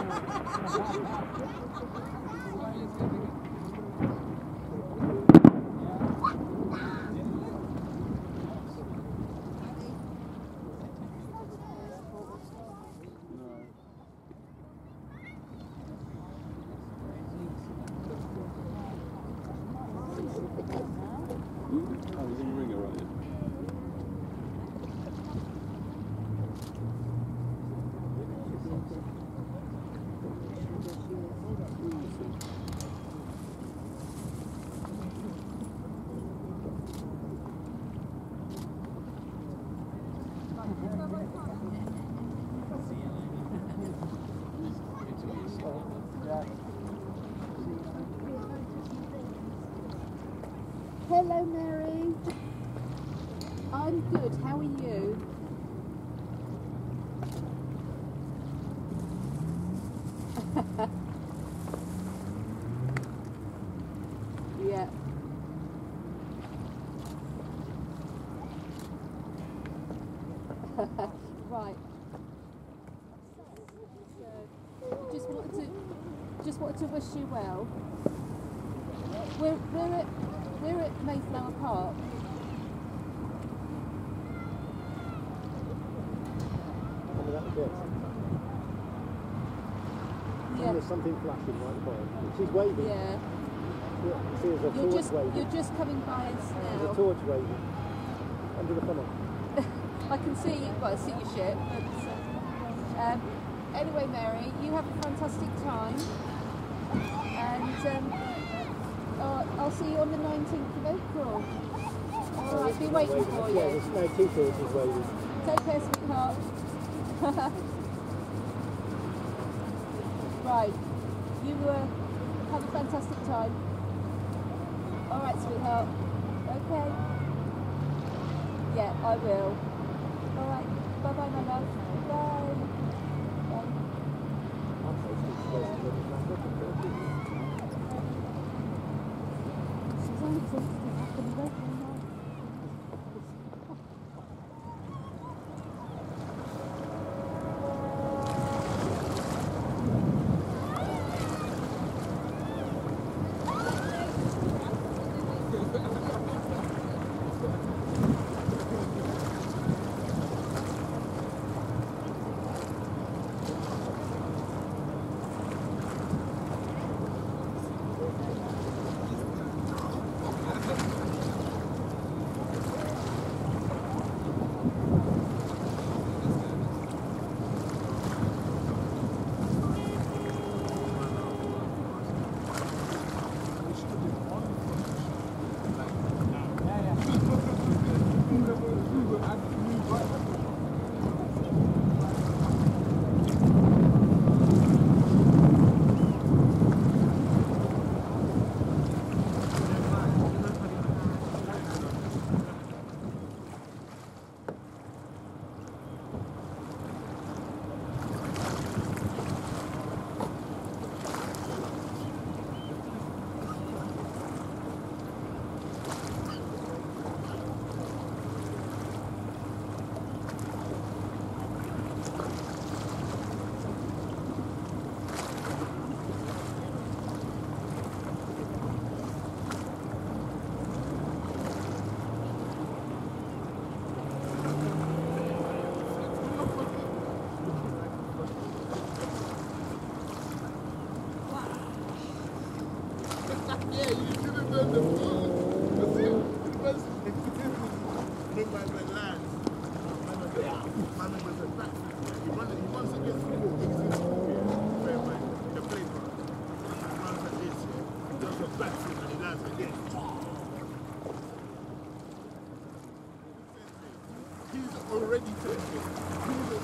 Hello, Mary. I'm good. How are you? Yeah. Right. Just wanted to wish you well. We're at Mayflower Park. Yeah. There's something flashing right above. She's waving. Yeah. See, there's a torch waving. You're just coming by us now. There's a torch waving under the funnel. I can see you. Well, I see your ship. But, anyway, Mary, you have a fantastic time, and I'll see you on the 19th of April. All right, I'll be waiting for you. Yeah, there's no two torches waving. Take care, sweetheart. Right, you have a fantastic time. All right, sweetheart. Okay. Yeah, I will. All right. Bye-bye, my love. Bye. He's already taken.